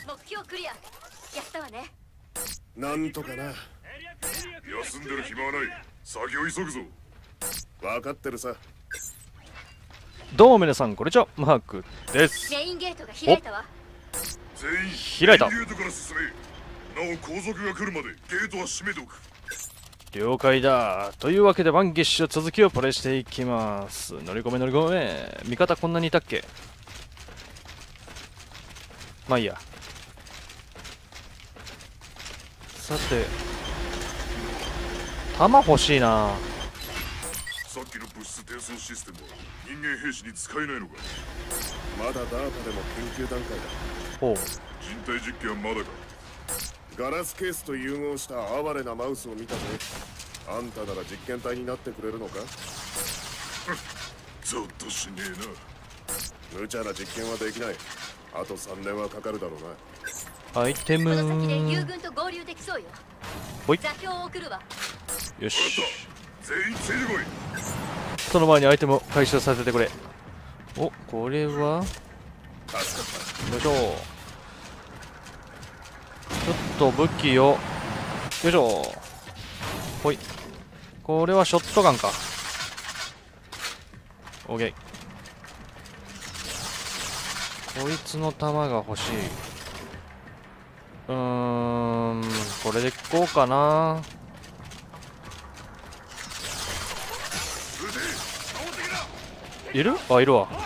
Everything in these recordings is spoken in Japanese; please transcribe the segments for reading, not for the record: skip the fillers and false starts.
目標クリア。やったわね。 なんとかな。 休んでる暇はない。作業急ぐぞ。 分かってるさ。 どうも皆さんこんにちは、マークです。 メインゲートが開いたわ。 全員開いた。 ゲートから進め。なお後続が来るまでゲートは閉めておく。 了解だ。というわけでバンギッシュ続きをプレイしていきます。乗り込め乗り込め。味方こんなにいたっけ。まあいいや。さて弾欲しいな。 さっきの物質転送システムは人間兵士に使えないのか。 まだ DARPA でも研究段階だ。 ほう。 人体実験はまだか。 ガラスケースと融合した哀れなマウスを見たぜ。あんたなら実験体になってくれるのか。 ゾッとしねえな。 無茶な実験はできない。あと3年はかかるだろうアイテムこの先で友軍と合流できそうよ。 ほい。 座標を送るわ。 よし。 全員ついてこい。 その前にアイテムを回収させてくれ。お、これはな。助かっよいしょ。ちょっと武器をよいしょ。ほい。これはショットガンか。オッケー。こいつの弾が欲しい。これでいこうかな。いる？あ、いるわ。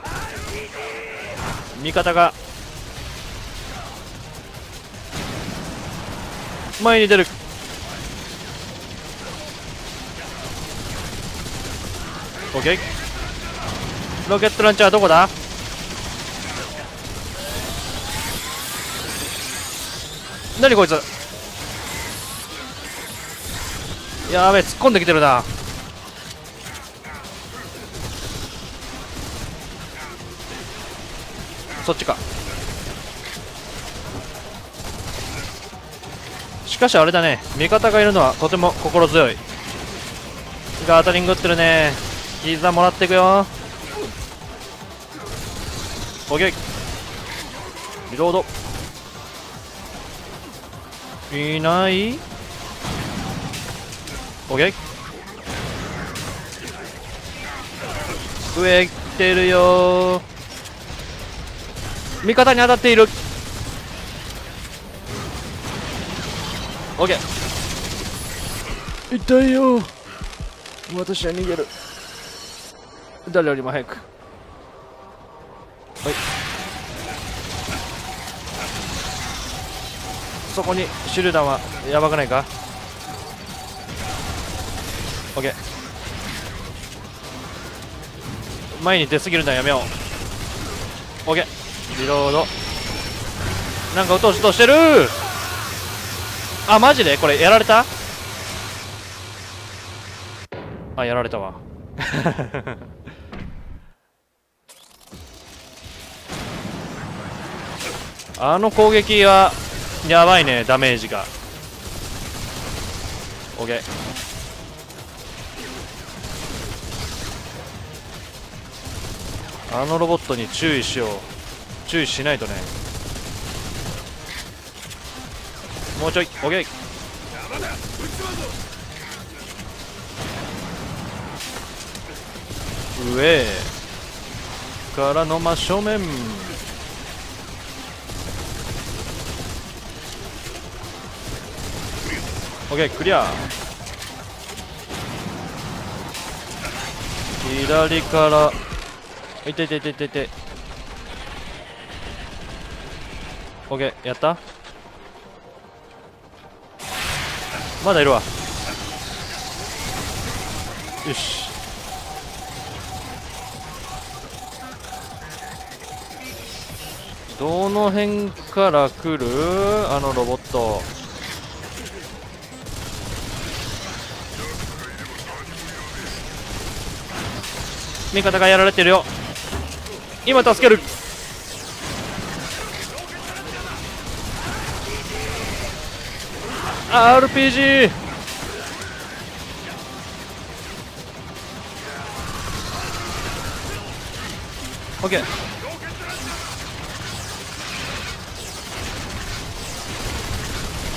味方が前に出る。オッケー。ロケットランチャーどこだ？何こいつ。やべえ、突っ込んできてるな。そっちか。しかしあれだね、味方がいるのはとても心強い。ガータリング打ってるね。膝もらっていくよ。オッケー。リロード。いない。オッケー。上来てるよ。味方に当たっている。オッケー。痛いよ。私は逃げる。誰よりも早く。はい。そこにシュルダンはやばくないか。オッケー。前に出過ぎるのはやめよう。オッケー。リロード。なんか撃とうとしてる。あ、マジでこれやられた。あ、やられたわ。あの攻撃はやばいね、ダメージが。オッケー。あのロボットに注意しよう。注意しないとね。もうちょい。オッケー。上からの真正面。オッケー、クリア。左からいていていていていて。オッケー、やった。まだいるわ。よし。どの辺から来るあのロボット。味方がやられてるよ。今助ける。RPG。オッケー。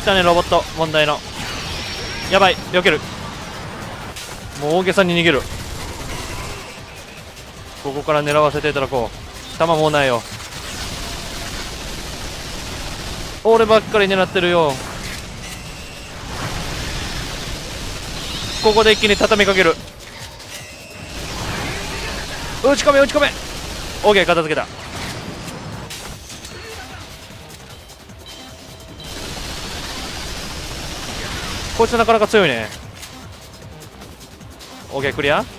来たねロボット問題の。やばい、避ける。もう大げさに逃げる。ここから狙わせていただこう。弾もうないよ。俺ばっかり狙ってるよ。ここで一気に畳みかける。打ち込め打ち込め。 OK、 片付けた。こいつなかなか強いね。 OK、 クリア。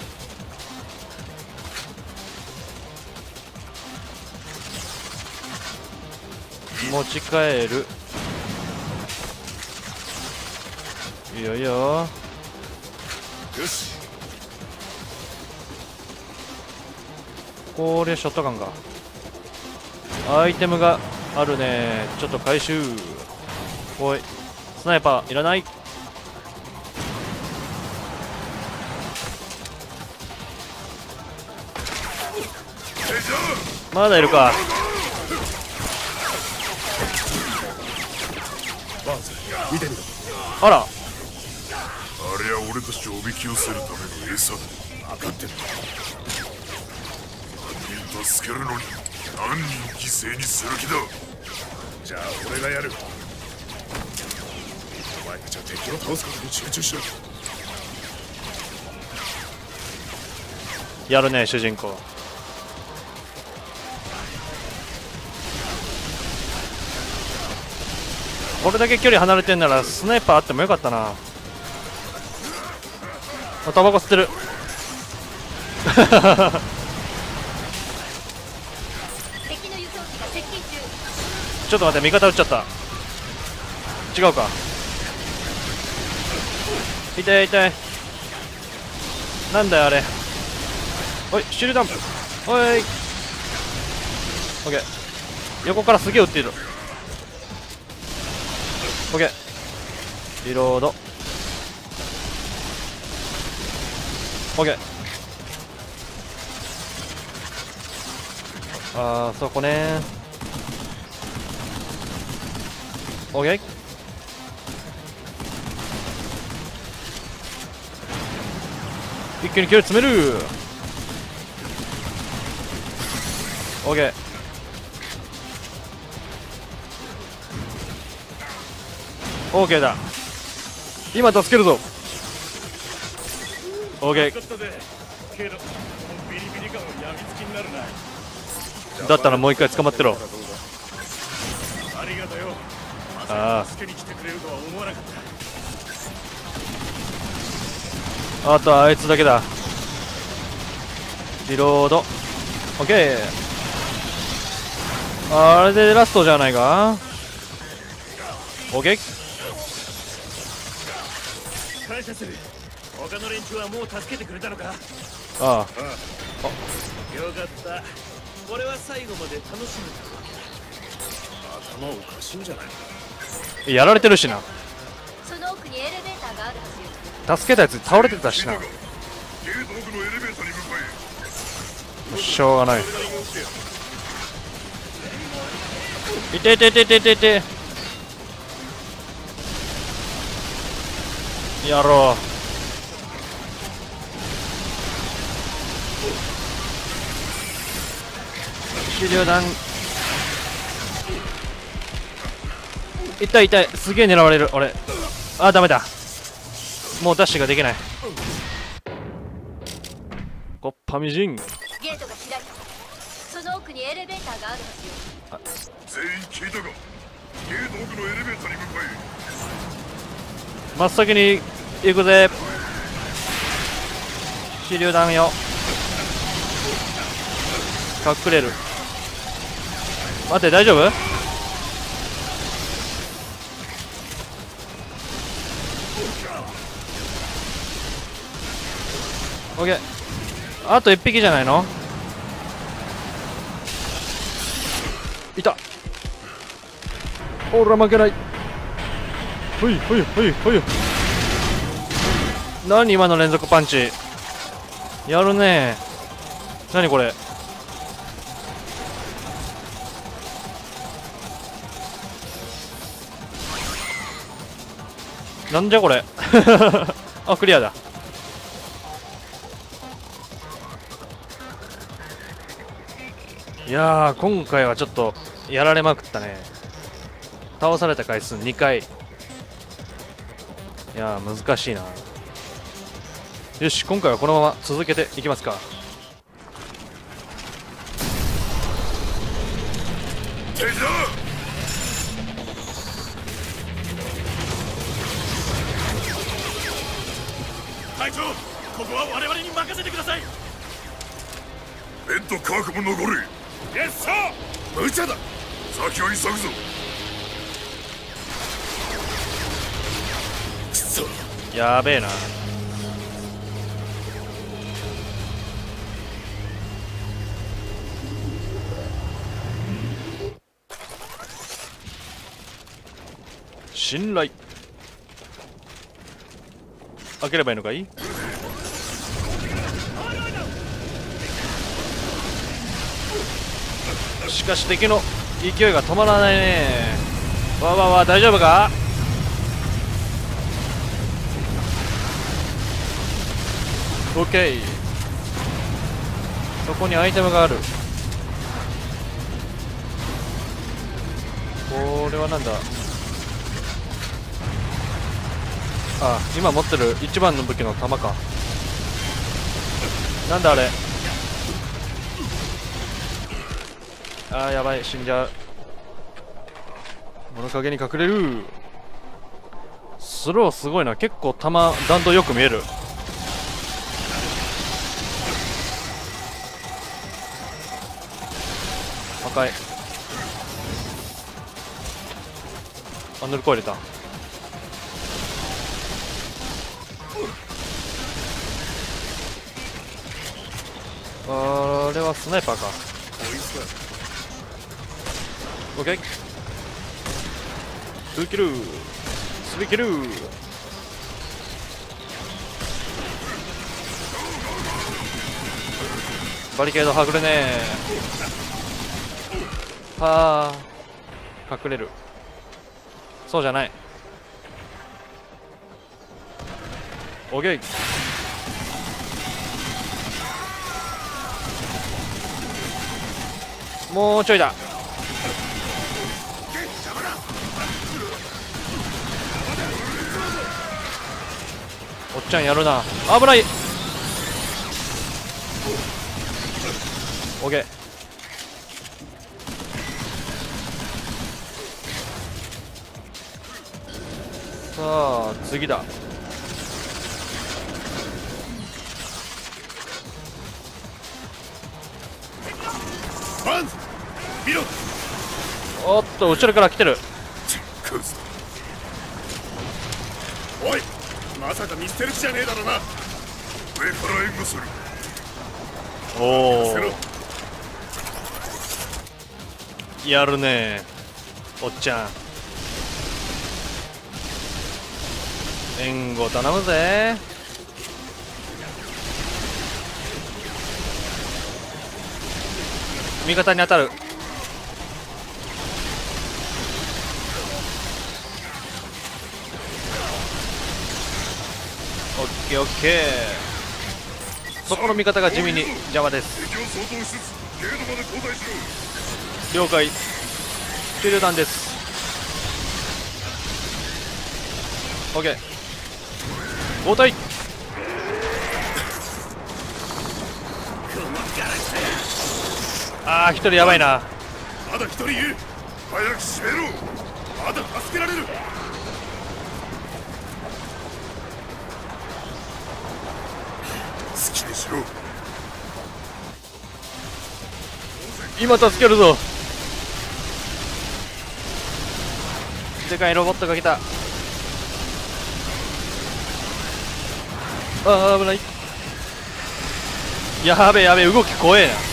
持ち帰る。いいよいいよ。 よし。 これショットガンか。アイテムがあるね。ちょっと回収。おい、スナイパーいらない。まだいるか。 バーズ見てみろ。 あら、 あれは俺たちをおびき寄せるための餌だ。 分かってる。 犯人助けるのに何人犠牲にする気だ。 じゃあ俺がやる。お前たちは敵を倒すことに集中しろ。 やるね主人公。これだけ距離離れてんならスナイパーあってもよかったな。あ、タバコ吸ってる。 敵の輸送機が接近中。 ちょっと待って、味方撃っちゃった。違うか。痛い痛い。なんだよあれ。おい、シールダンプ。おい、オッケー。横からすげえ撃っている。オッケー。リロード。オッケー。あー、そこねー。オッケー。一気に距離詰める。オッケー。オーケーだ。今助けるぞ。オーケー。だったらもう一回捕まってろ。 ありがとうよ。 あ助けに来てくれるとは思わなかった。 あ、あとはあいつだけだ。リロード。オッケー。あれでラストじゃないか。オッケー。 感謝する。他の連中はもう助けてくれたのか。 ああ、 よかった。これは最後まで楽しめたわけだ。頭おかしいんじゃない。 やられてるしな。 その奥にエレベーターがあるはずよ。 助けたやつ倒れてたしな。 ゲート奥のエレベーターに向かしょうがない。いてててててて。やろう。手榴弾。痛い痛い。すげえ狙われる俺。あ、ダメだ。もうダッシュができない。こっぱみじん。 ゲートが開いた。その奥にエレベーターがあるはずよ。 全員聞いたか。ゲート奥のエレベーターに向か真っ先に行くぜ。手榴弾よ。隠れる。待って、大丈夫？オッケー。あと1匹じゃないの？いた。おら負けない。ほいほいほいほい。何今の連続パンチ。やるね。何これ。 なんじゃこれあ、クリアだ。いやー、今回はちょっとやられまくったね。倒された回数2回。いやー、難しいな。よし、今回はこのまま続けていきますか。 敵だ。 隊長、ここは我々に任せてください。 ベッド確保残れ。 イエスサー。 無茶だ。 先を急ぐぞ。 くそ。 やべえな。信頼開ければいいのかい。しかし敵の勢いが止まらないね。わわわ、大丈夫か。オッケー。そこにアイテムがある。これはなんだ。あ、今持ってる一番の武器の弾か。なんだあれ。あー、やばい、死んじゃう。物陰に隠れる。スローすごいな。結構弾弾道よく見える。破壊。あ、塗る声入れた。あれはスナイパーか。オッケー。スキルスキル。バリケードはぐれねー。はあ、隠れる。そうじゃない。オッケー。もうちょいだ。おっちゃんやるな。危ない。オッケー。さあ次だ。 バンズ見ろ。 おっと、後ろから来てる。 おい、まさか見捨てる気じゃねえだろな。 上から援護する。 おせろ。 お、やるねおっちゃん。援護頼むぜ。味方に当たる。オッケーオッケー。そこの味方が地味に邪魔です。 敵を相当しつつゲートまで交代しろ。 了解。手榴弾です。オッケー。交代。あー、一人やばいな。 まだ一人いる。 早く閉めろ。 まだ助けられる。 好きにしろ。 今助けるぞ。でかいロボットが来た。あー、危ない。やべえやべえ、動き怖えな。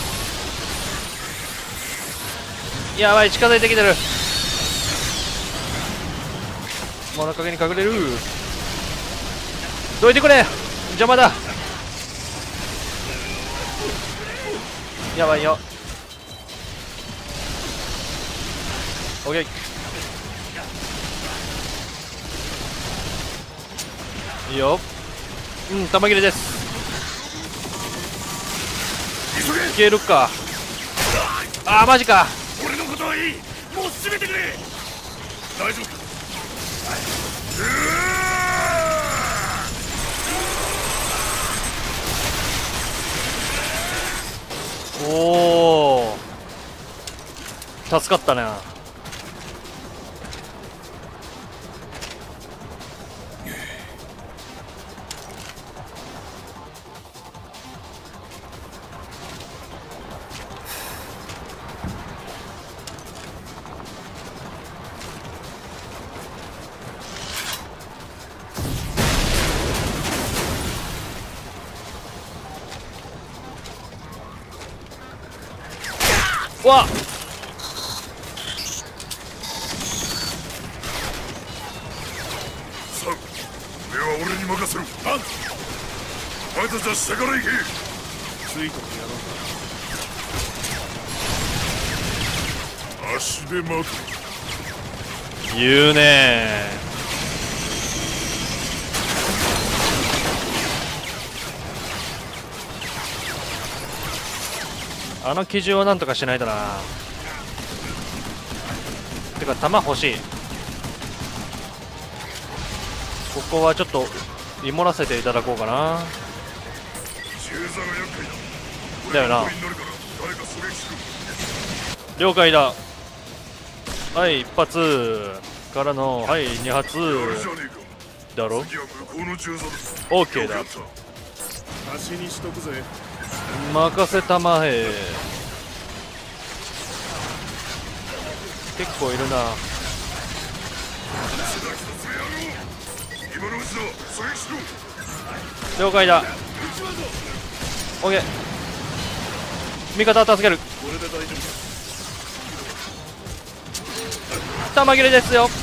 やばい、近づいてきてる。物陰に隠れる。どいてくれ、邪魔だ。やばいよ。オッケー。 いいよ。うん玉切れです。いけるか。あーマジか。 俺のことはいい、もう閉めてくれ。大丈夫か。 おお助かったね。わっさあ上は俺に任せる。あんお前たちは下から行け。 ついてやろう足で待て。 言うねー。あの基準をなんとかしないとな。てか弾欲しい。ここはちょっと芋らせていただこうかな。 銃座が厄介だ。 だよな。 俺がになるから誰か狙撃しろ。 了解だ。はい1発からのはい2発やるじゃねえか。 だろ。 次は向こうの銃座だ。 OK だ。 よくやった足にしとくぜ。 任せたまえ。結構いるな。 今のうちだ。狙撃しろ。 了解だ。OK。味方を助ける。 これで大丈夫だ。 弾切れですよ。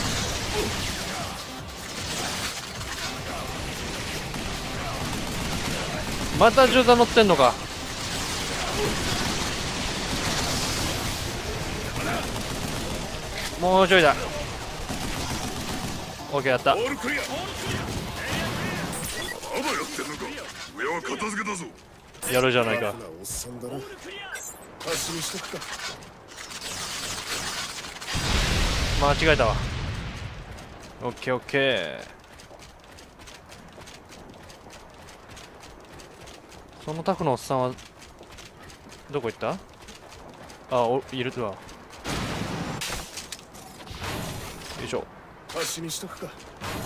また銃座乗ってんのか。もうちょいだ。 OK やった。 オールクリア。まだやってんのか。上は片付けたぞ。 やるじゃないか。 ラフなおっさんだな。足にしとくか。 間違えたわ。 OKOK。そのタフのおっさんはどこ行った。いるわ。よいしょ。 足にしとくか。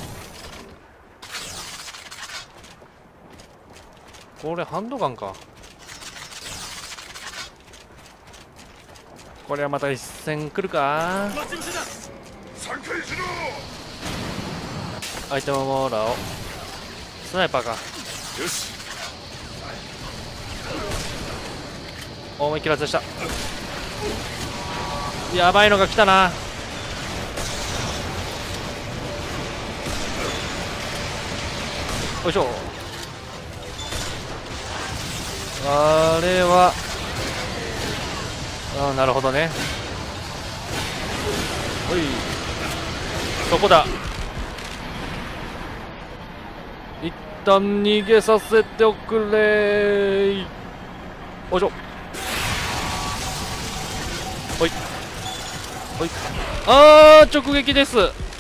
これハンドガンか。これはまた一戦来るか。 待ち伏せだ。 3回しろ。 アイテムもらおう。スナイパーか。 よし。 思いっきり外した。やばいのが来たな。よいしょ。あれはなるほどね。おいそこだ。一旦逃げさせておくれ。おいしょ。おいおい。直撃です。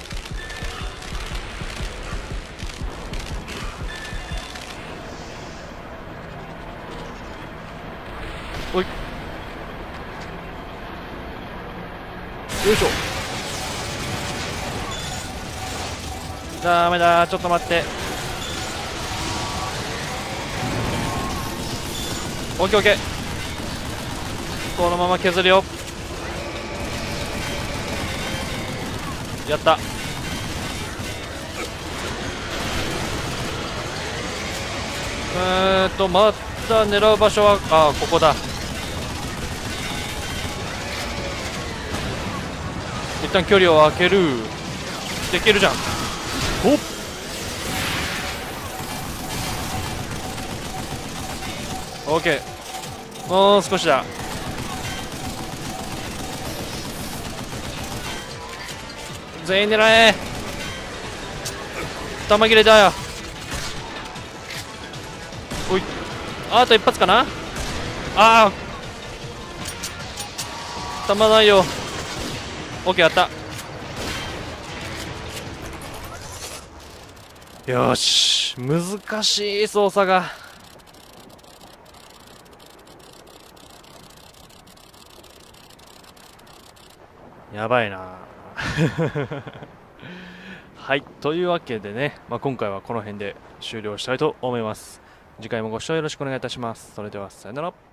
おいよいしょ。ダメだ。ちょっと待って。オッケーオッケー。このまま削るよ。やった。また狙う場所はここだ。一旦距離を空ける。できるじゃん。オッケー。もう少しだ。全員狙え。弾切れだよ。 あと一発かな。ああたまないよ。 OK やった。よし、難しい操作が。やばいなはい、というわけでね、今回はこの辺で終了したいと思います。次回もご視聴よろしくお願いいたします。それではさよなら。